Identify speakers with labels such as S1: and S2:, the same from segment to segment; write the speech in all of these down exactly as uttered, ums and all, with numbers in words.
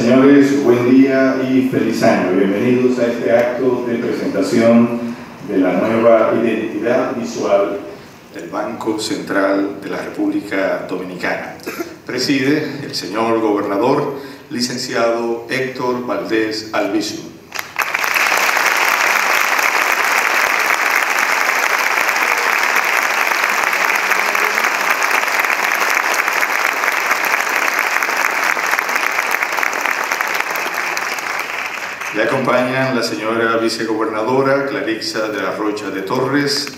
S1: señores, buen día y feliz año. Bienvenidos a este acto de presentación de la nueva identidad visual del Banco Central de la República Dominicana. Preside el señor gobernador, licenciado Héctor Valdés Albizu. Le acompañan la señora vicegobernadora Clarixa de la Rocha de Torres,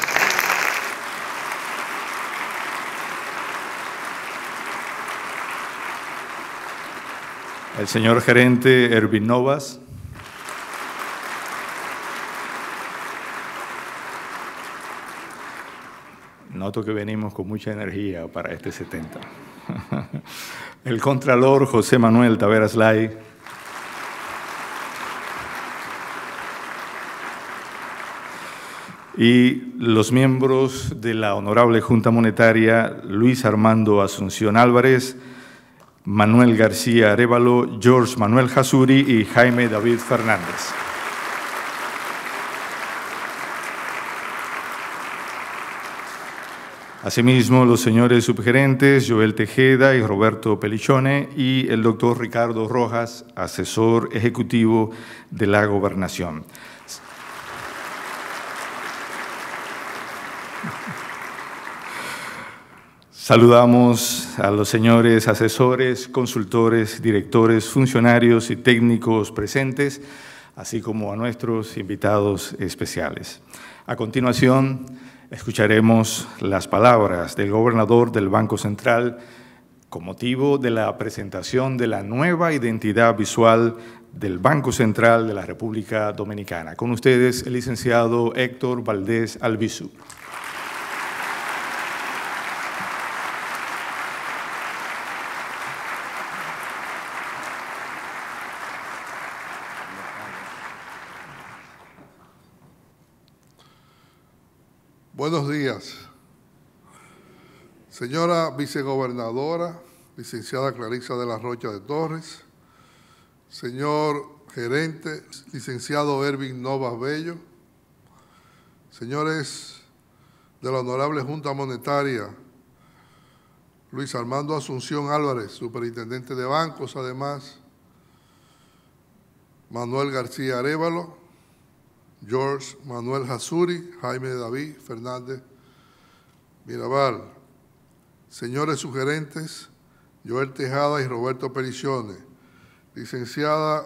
S1: el, el señor gerente Ervin Novas, noto que venimos con mucha energía para este setenta, el contralor José Manuel Taveras Lai, y los miembros de la Honorable Junta Monetaria, Luis Armando Asunción Álvarez, Manuel García Arévalo, George Manuel Jasuri y Jaime David Fernández. Asimismo, los señores subgerentes Joel Tejeda y Roberto Pelichone y el doctor Ricardo Rojas, asesor ejecutivo de la Gobernación. Saludamos a los señores asesores, consultores, directores, funcionarios y técnicos presentes, así como a nuestros invitados especiales. A continuación, escucharemos las palabras del gobernador del Banco Central con motivo de la presentación de la nueva identidad visual del Banco Central de la República Dominicana. Con ustedes, el licenciado Héctor Valdés Albizu.
S2: Buenos días, señora vicegobernadora, licenciada Clarixa de la Rocha de Torres, señor gerente, licenciado Ervin Novas Bello, señores de la Honorable Junta Monetaria, Luis Armando Asunción Álvarez, superintendente de bancos, además, Manuel García Arévalo, George Manuel Jasuri, Jaime David Fernández Mirabal, señores sugerentes Joel Tejada y Roberto Pelichone, licenciada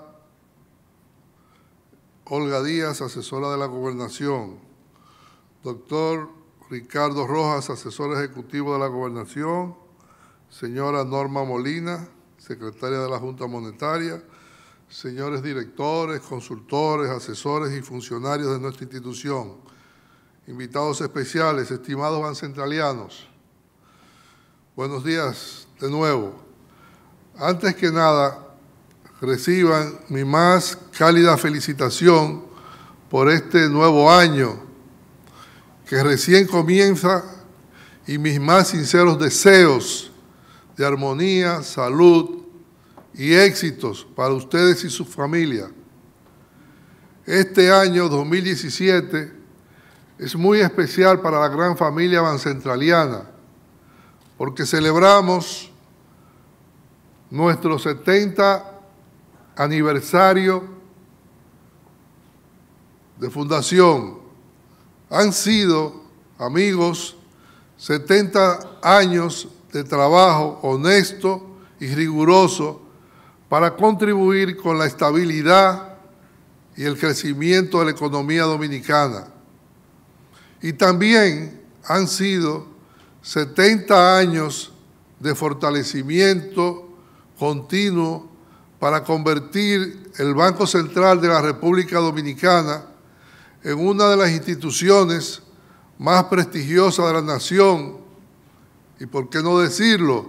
S2: Olga Díaz, asesora de la Gobernación, doctor Ricardo Rojas, asesor ejecutivo de la Gobernación, señora Norma Molina, secretaria de la Junta Monetaria, señores directores, consultores, asesores y funcionarios de nuestra institución, invitados especiales, estimados bancentralianos, buenos días de nuevo. Antes que nada, reciban mi más cálida felicitación por este nuevo año que recién comienza y mis más sinceros deseos de armonía, salud y éxitos para ustedes y su familia. Este año dos mil diecisiete es muy especial para la gran familia bancentraliana porque celebramos nuestro setenta aniversario de fundación. Han sido, amigos, setenta años de trabajo honesto y riguroso para contribuir con la estabilidad y el crecimiento de la economía dominicana. Y también han sido setenta años de fortalecimiento continuo para convertir el Banco Central de la República Dominicana en una de las instituciones más prestigiosas de la nación y, por qué no decirlo,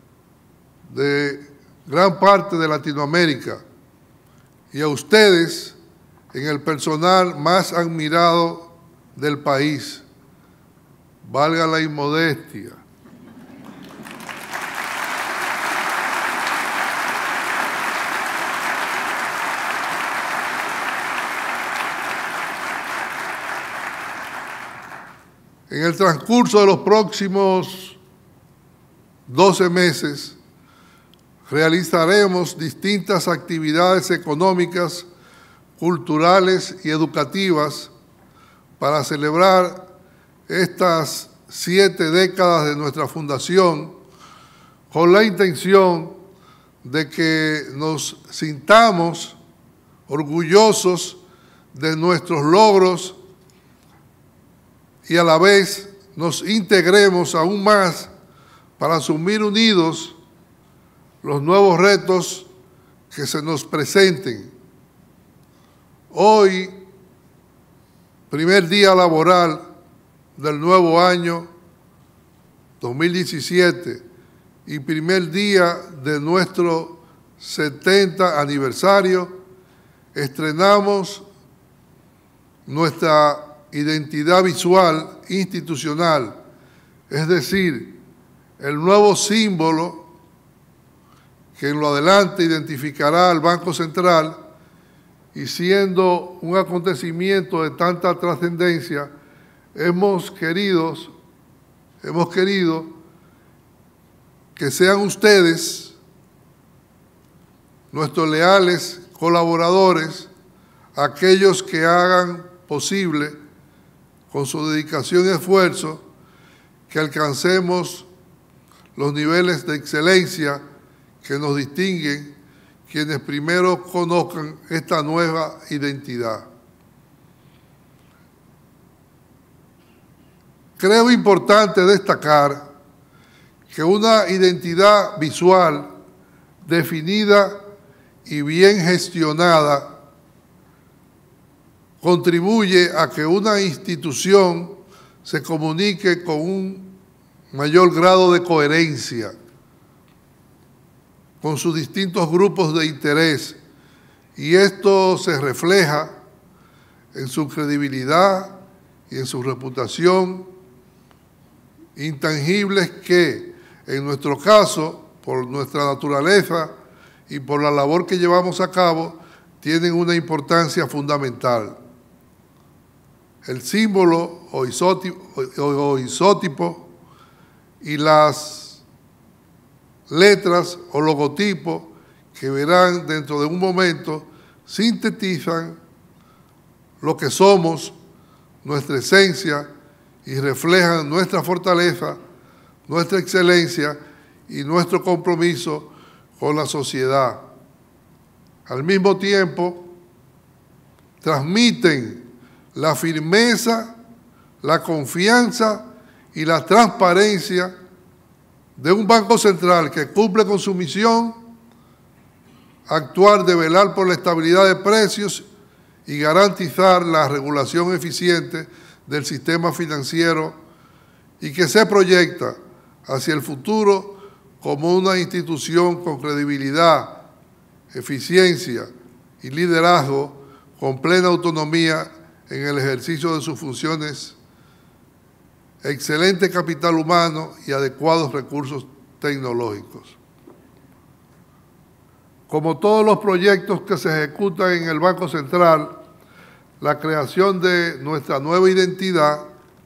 S2: de gran parte de Latinoamérica, y a ustedes en el personal más admirado del país. Valga la inmodestia. En el transcurso de los próximos doce meses, realizaremos distintas actividades económicas, culturales y educativas para celebrar estas siete décadas de nuestra fundación, con la intención de que nos sintamos orgullosos de nuestros logros y a la vez nos integremos aún más para asumir unidos los nuevos retos que se nos presenten. Hoy, primer día laboral del nuevo año dos mil diecisiete y primer día de nuestro setenta aniversario, estrenamos nuestra identidad visual institucional, es decir, el nuevo símbolo que en lo adelante identificará al Banco Central, y siendo un acontecimiento de tanta trascendencia, hemos querido, hemos querido que sean ustedes, nuestros leales colaboradores, aquellos que hagan posible, con su dedicación y esfuerzo, que alcancemos los niveles de excelencia que nos distinguen, quienes primero conozcan esta nueva identidad. Creo importante destacar que una identidad visual definida y bien gestionada contribuye a que una institución se comunique con un mayor grado de coherencia con sus distintos grupos de interés, y esto se refleja en su credibilidad y en su reputación intangibles que, en nuestro caso, por nuestra naturaleza y por la labor que llevamos a cabo, tienen una importancia fundamental. El símbolo o isótipo, o isótipo y las letras o logotipos que verán dentro de un momento sintetizan lo que somos, nuestra esencia, y reflejan nuestra fortaleza, nuestra excelencia y nuestro compromiso con la sociedad. Al mismo tiempo, transmiten la firmeza, la confianza y la transparencia de un Banco Central que cumple con su misión, actuar de velar por la estabilidad de precios y garantizar la regulación eficiente del sistema financiero, y que se proyecta hacia el futuro como una institución con credibilidad, eficiencia y liderazgo, con plena autonomía en el ejercicio de sus funciones, excelente capital humano y adecuados recursos tecnológicos. Como todos los proyectos que se ejecutan en el Banco Central, la creación de nuestra nueva identidad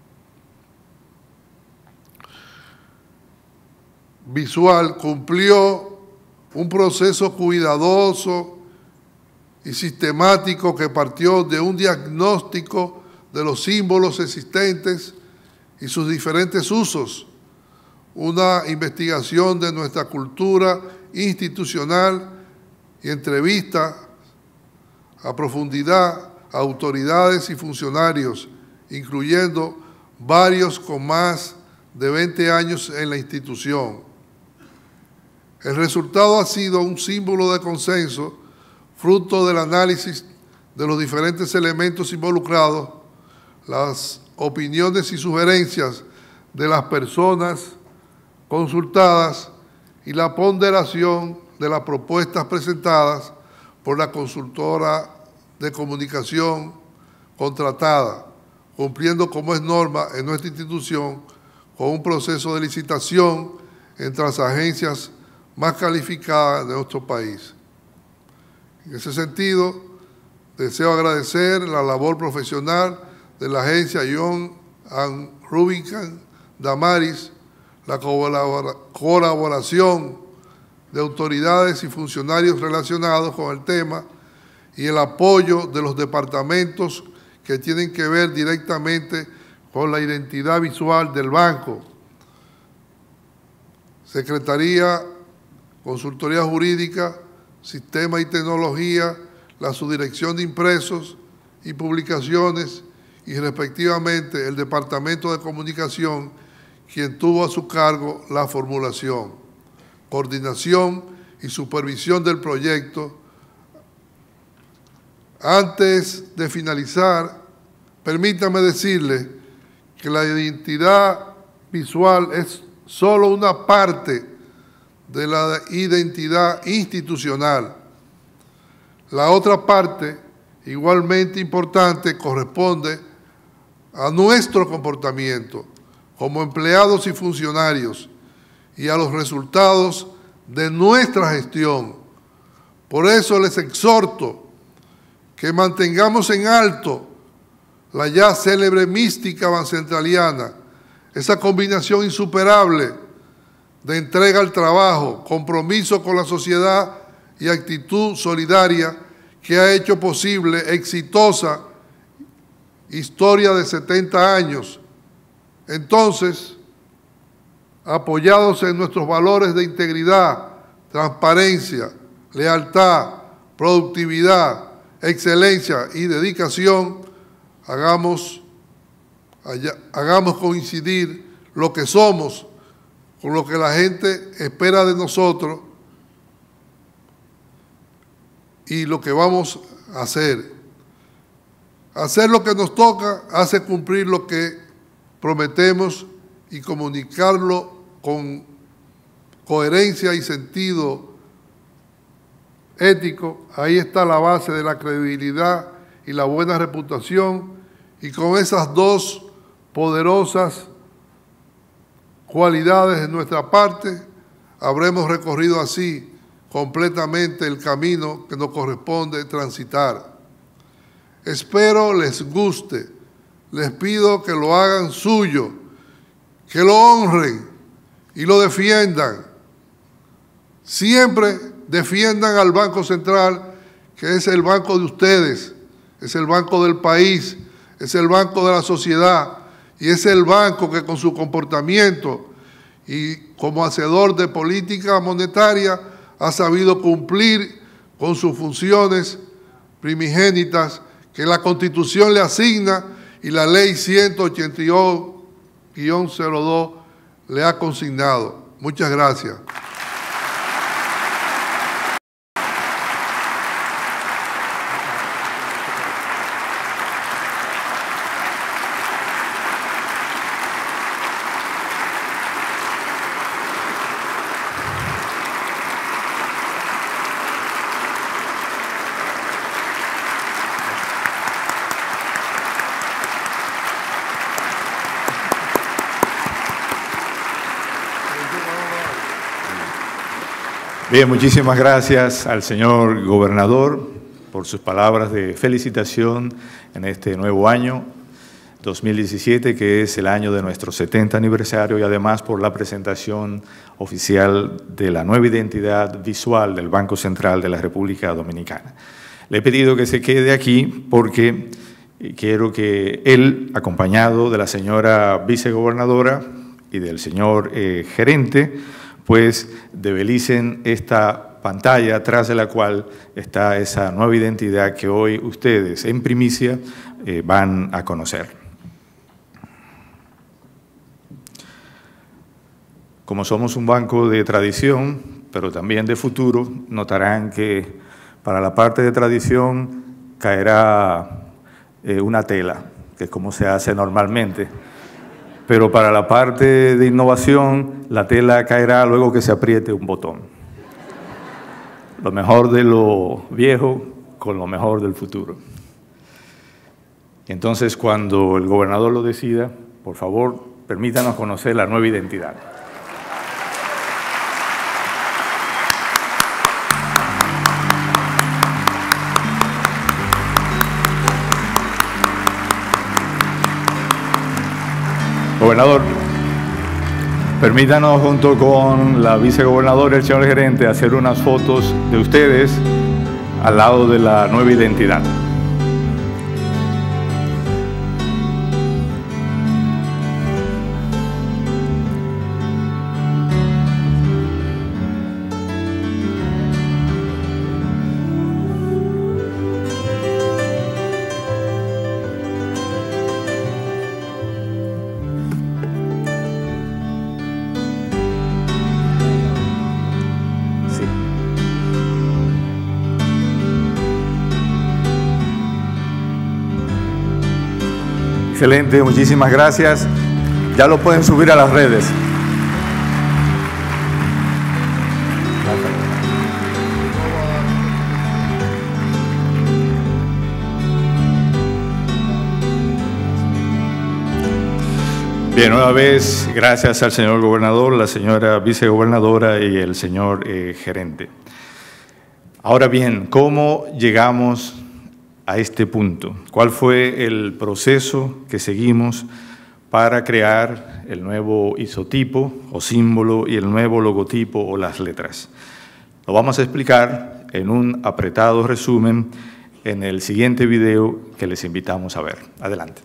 S2: visual cumplió un proceso cuidadoso y sistemático que partió de un diagnóstico de los símbolos existentes y sus diferentes usos, una investigación de nuestra cultura institucional y entrevista a profundidad a autoridades y funcionarios, incluyendo varios con más de veinte años en la institución. El resultado ha sido un símbolo de consenso, fruto del análisis de los diferentes elementos involucrados, las opiniones y sugerencias de las personas consultadas y la ponderación de las propuestas presentadas por la consultora de comunicación contratada, cumpliendo como es norma en nuestra institución con un proceso de licitación entre las agencias más calificadas de nuestro país. En ese sentido, deseo agradecer la labor profesional de la agencia Young and Rubicam Damaris, la colabora- colaboración de autoridades y funcionarios relacionados con el tema y el apoyo de los departamentos que tienen que ver directamente con la identidad visual del banco. Secretaría, Consultoría Jurídica, Sistema y Tecnología, la Subdirección de Impresos y Publicaciones y respectivamente el Departamento de Comunicación, quien tuvo a su cargo la formulación, coordinación y supervisión del proyecto. Antes de finalizar, permítame decirle que la identidad visual es solo una parte de la identidad institucional. La otra parte, igualmente importante, corresponde a nuestro comportamiento como empleados y funcionarios y a los resultados de nuestra gestión. Por eso les exhorto que mantengamos en alto la ya célebre mística bancentraliana, esa combinación insuperable de entrega al trabajo, compromiso con la sociedad y actitud solidaria que ha hecho posible exitosa historia de setenta años. Entonces, apoyados en nuestros valores de integridad, transparencia, lealtad, productividad, excelencia y dedicación, hagamos, allá, hagamos coincidir lo que somos con lo que la gente espera de nosotros y lo que vamos a hacer. Hacer lo que nos toca hace cumplir lo que prometemos y comunicarlo con coherencia y sentido ético. Ahí está la base de la credibilidad y la buena reputación, y con esas dos poderosas cualidades de nuestra parte, habremos recorrido así completamente el camino que nos corresponde transitar. Espero les guste, les pido que lo hagan suyo, que lo honren y lo defiendan. Siempre defiendan al Banco Central, que es el banco de ustedes, es el banco del país, es el banco de la sociedad y es el banco que con su comportamiento y como hacedor de política monetaria ha sabido cumplir con sus funciones primigénitas que la Constitución le asigna y la Ley ciento ochenta y uno guión cero dos le ha consignado. Muchas gracias.
S1: Bien, muchísimas gracias al señor gobernador por sus palabras de felicitación en este nuevo año dos mil diecisiete, que es el año de nuestro setenta aniversario, y además por la presentación oficial de la nueva identidad visual del Banco Central de la República Dominicana. Le he pedido que se quede aquí porque quiero que él, acompañado de la señora vicegobernadora y del señor eh, gerente, pues debelicen esta pantalla atrás de la cual está esa nueva identidad que hoy ustedes en primicia eh, van a conocer. Como somos un banco de tradición, pero también de futuro, notarán que para la parte de tradición caerá eh, una tela, que es como se hace normalmente. Pero para la parte de innovación, la tela caerá luego que se apriete un botón. Lo mejor de lo viejo con lo mejor del futuro. Entonces, cuando el gobernador lo decida, por favor, permítanos conocer la nueva identidad. Gobernador, permítanos junto con la vicegobernadora y el señor gerente hacer unas fotos de ustedes al lado de la nueva identidad. Excelente, muchísimas gracias. Ya lo pueden subir a las redes. Bien, una vez, gracias al señor gobernador, la señora vicegobernadora y el señor eh, gerente. Ahora bien, ¿cómo llegamos a este punto? ¿Cuál fue el proceso que seguimos para crear el nuevo isotipo o símbolo y el nuevo logotipo o las letras? Lo vamos a explicar en un apretado resumen en el siguiente video que les invitamos a ver. Adelante.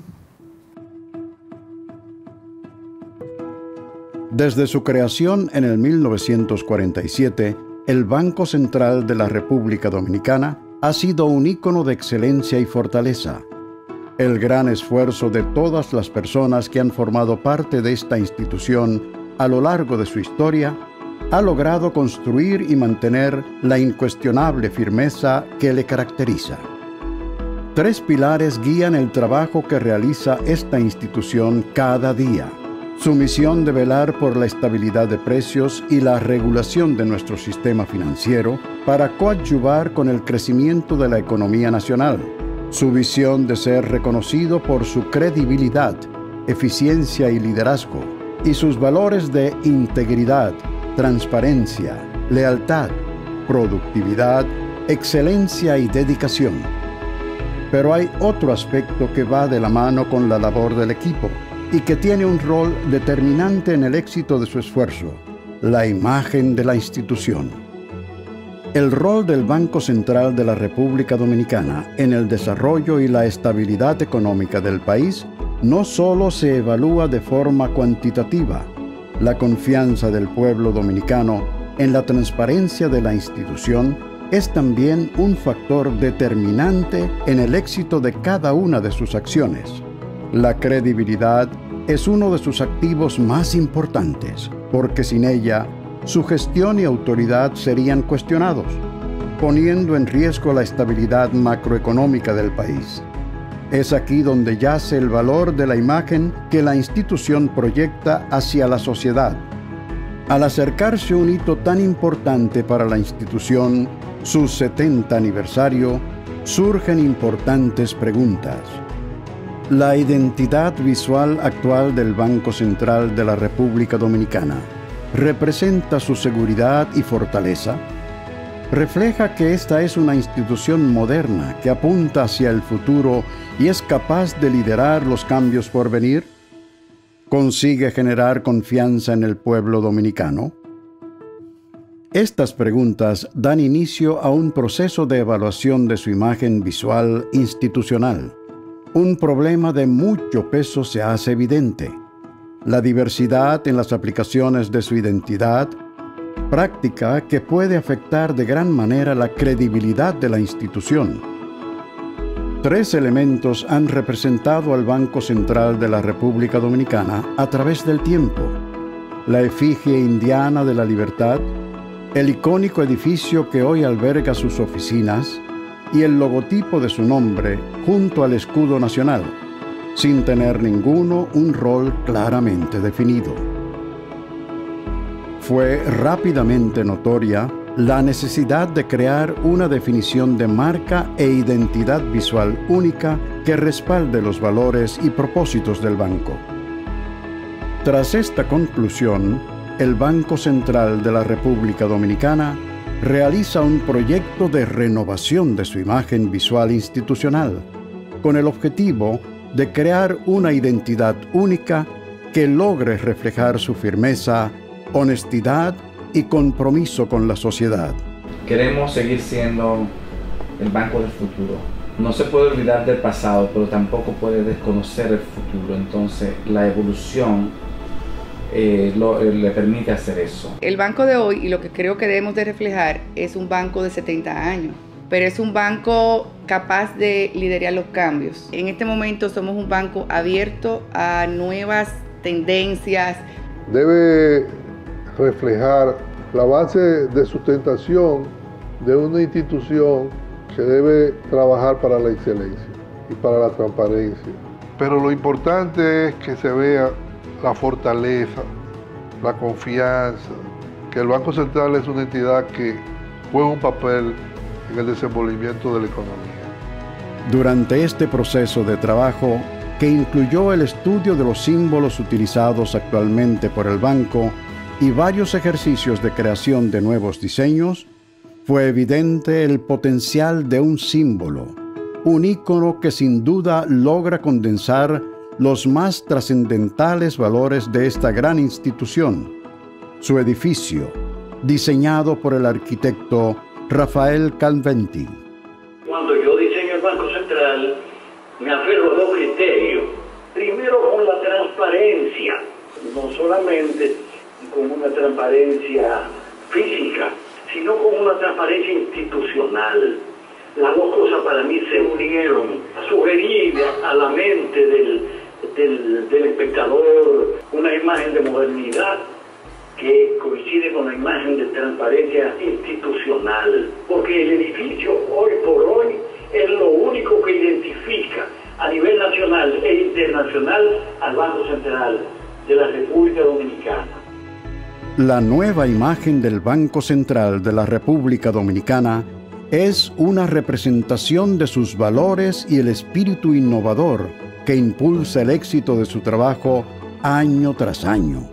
S3: Desde su creación en el mil novecientos cuarenta y siete, el Banco Central de la República Dominicana ha sido un ícono de excelencia y fortaleza. El gran esfuerzo de todas las personas que han formado parte de esta institución a lo largo de su historia ha logrado construir y mantener la incuestionable firmeza que le caracteriza. Tres pilares guían el trabajo que realiza esta institución cada día. Su misión de velar por la estabilidad de precios y la regulación de nuestro sistema financiero para coadyuvar con el crecimiento de la economía nacional. Su visión de ser reconocido por su credibilidad, eficiencia y liderazgo, y sus valores de integridad, transparencia, lealtad, productividad, excelencia y dedicación. Pero hay otro aspecto que va de la mano con la labor del equipo y que tiene un rol determinante en el éxito de su esfuerzo: la imagen de la institución. El rol del Banco Central de la República Dominicana en el desarrollo y la estabilidad económica del país no solo se evalúa de forma cuantitativa. La confianza del pueblo dominicano en la transparencia de la institución es también un factor determinante en el éxito de cada una de sus acciones. La credibilidad es uno de sus activos más importantes, porque sin ella, su gestión y autoridad serían cuestionados, poniendo en riesgo la estabilidad macroeconómica del país. Es aquí donde yace el valor de la imagen que la institución proyecta hacia la sociedad. Al acercarse un hito tan importante para la institución, su setenta aniversario, surgen importantes preguntas. La identidad visual actual del Banco Central de la República Dominicana representa su seguridad y fortaleza. Refleja que esta es una institución moderna que apunta hacia el futuro y es capaz de liderar los cambios por venir. ¿Consigue generar confianza en el pueblo dominicano? Estas preguntas dan inicio a un proceso de evaluación de su imagen visual institucional. Un problema de mucho peso se hace evidente: la diversidad en las aplicaciones de su identidad, práctica que puede afectar de gran manera la credibilidad de la institución. Tres elementos han representado al Banco Central de la República Dominicana a través del tiempo: la efigie indiana de la libertad, el icónico edificio que hoy alberga sus oficinas y el logotipo de su nombre junto al escudo nacional, sin tener ninguno un rol claramente definido. Fue rápidamente notoria la necesidad de crear una definición de marca e identidad visual única que respalde los valores y propósitos del banco. Tras esta conclusión, el Banco Central de la República Dominicana realiza un proyecto de renovación de su imagen visual institucional, con el objetivo de crear una identidad única que logre reflejar su firmeza, honestidad y compromiso con la sociedad.
S4: Queremos seguir siendo el banco del futuro. No se puede olvidar del pasado, pero tampoco puede desconocer el futuro. Entonces, la evolución eh, lo, eh, le permite hacer eso.
S5: El banco de hoy, y lo que creo que debemos de reflejar, es un banco de setenta años, pero es un banco capaz de liderar los cambios. En este momento somos un banco abierto a nuevas tendencias.
S2: Debe reflejar la base de sustentación de una institución que debe trabajar para la excelencia y para la transparencia. Pero lo importante es que se vea la fortaleza, la confianza, que el Banco Central es una entidad que juega un papel en el desenvolvimiento de la economía.
S3: Durante este proceso de trabajo, que incluyó el estudio de los símbolos utilizados actualmente por el banco y varios ejercicios de creación de nuevos diseños, fue evidente el potencial de un símbolo, un ícono que sin duda logra condensar los más trascendentales valores de esta gran institución. Su edificio, diseñado por el arquitecto Rafael Calventi.
S6: Cuando yo diseño el Banco Central, me aferro a dos criterios. Primero, con la transparencia, no solamente con una transparencia física, sino con una transparencia institucional. Las dos cosas para mí se unieron. Sugerir a la mente del, del, del espectador una imagen de modernidad que coincide con la imagen de transparencia institucional, porque el edificio hoy por hoy es lo único que identifica a nivel nacional e internacional al Banco Central de la República Dominicana.
S3: La nueva imagen del Banco Central de la República Dominicana es una representación de sus valores y el espíritu innovador que impulsa el éxito de su trabajo año tras año.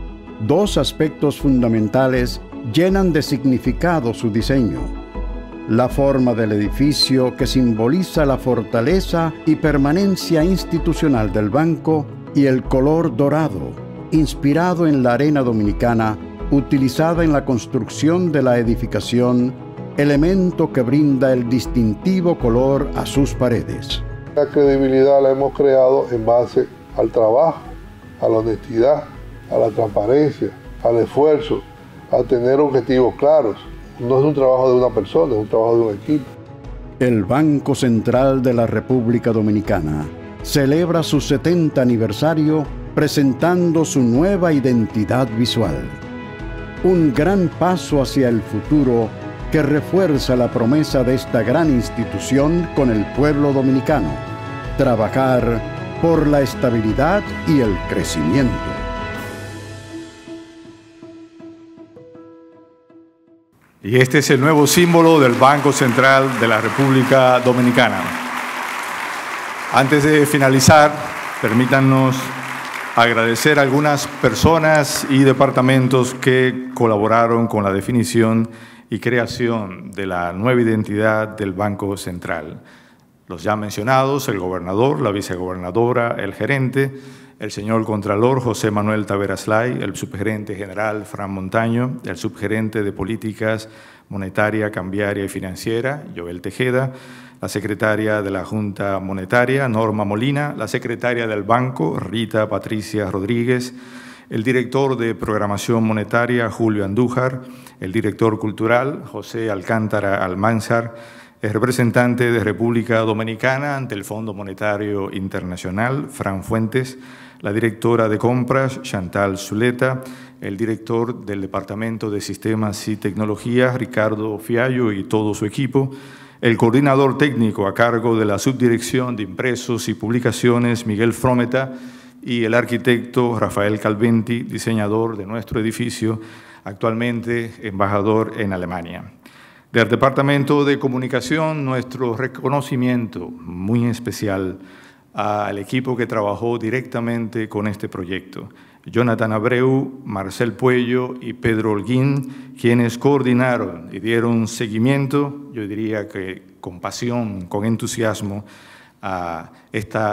S3: Dos aspectos fundamentales llenan de significado su diseño: la forma del edificio, que simboliza la fortaleza y permanencia institucional del banco, y el color dorado, inspirado en la arena dominicana, utilizada en la construcción de la edificación, elemento que brinda el distintivo color a sus paredes.
S2: La credibilidad la hemos creado en base al trabajo, a la honestidad, a la transparencia, al esfuerzo, a tener objetivos claros. No es un trabajo de una persona, es un trabajo de un equipo.
S3: El Banco Central de la República Dominicana celebra su setenta aniversario presentando su nueva identidad visual. Un gran paso hacia el futuro que refuerza la promesa de esta gran institución con el pueblo dominicano: trabajar por la estabilidad y el crecimiento.
S1: Y este es el nuevo símbolo del Banco Central de la República Dominicana. Antes de finalizar, permítanos agradecer a algunas personas y departamentos que colaboraron con la definición y creación de la nueva identidad del Banco Central. Los ya mencionados: el gobernador, la vicegobernadora, el gerente, el señor Contralor José Manuel Taveras Lai, el subgerente general Fran Montaño, el subgerente de Políticas Monetaria, Cambiaria y Financiera, Joel Tejeda, la secretaria de la Junta Monetaria, Norma Molina, la secretaria del Banco, Rita Patricia Rodríguez, el director de Programación Monetaria, Julio Andújar, el director cultural, José Alcántara Almanzar, el representante de República Dominicana ante el Fondo Monetario Internacional, Fran Fuentes, la directora de Compras, Chantal Zuleta, el director del Departamento de Sistemas y Tecnología, Ricardo Fiallo, y todo su equipo, el coordinador técnico a cargo de la Subdirección de Impresos y Publicaciones, Miguel Frometa, y el arquitecto Rafael Calventi, diseñador de nuestro edificio, actualmente embajador en Alemania. Del Departamento de Comunicación, nuestro reconocimiento muy especial al equipo que trabajó directamente con este proyecto: Jonathan Abreu, Marcel Puello y Pedro Holguín, quienes coordinaron y dieron seguimiento, yo diría que con pasión, con entusiasmo, a esta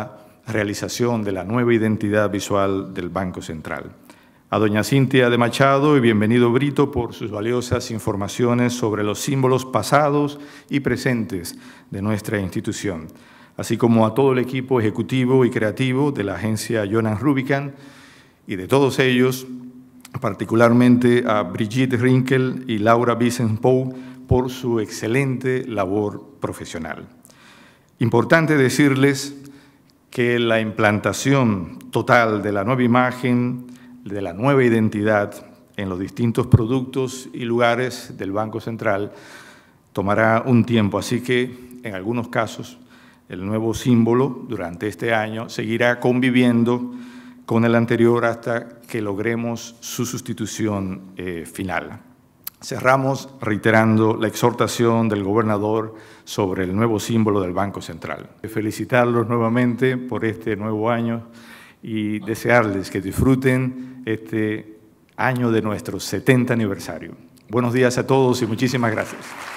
S1: realización de la nueva identidad visual del Banco Central. A doña Cintia de Machado y bienvenido Brito por sus valiosas informaciones sobre los símbolos pasados y presentes de nuestra institución, así como a todo el equipo ejecutivo y creativo de la agencia Jonas Rubicam y de todos ellos, particularmente a Brigitte Rinkel y Laura Wiesenpow por su excelente labor profesional. Importante decirles que la implantación total de la nueva imagen, de la nueva identidad en los distintos productos y lugares del Banco Central tomará un tiempo, así que en algunos casos el nuevo símbolo durante este año seguirá conviviendo con el anterior hasta que logremos su sustitución eh, final. Cerramos reiterando la exhortación del gobernador sobre el nuevo símbolo del Banco Central. Felicitarlos nuevamente por este nuevo año y desearles que disfruten este año de nuestro setenta aniversario. Buenos días a todos y muchísimas gracias.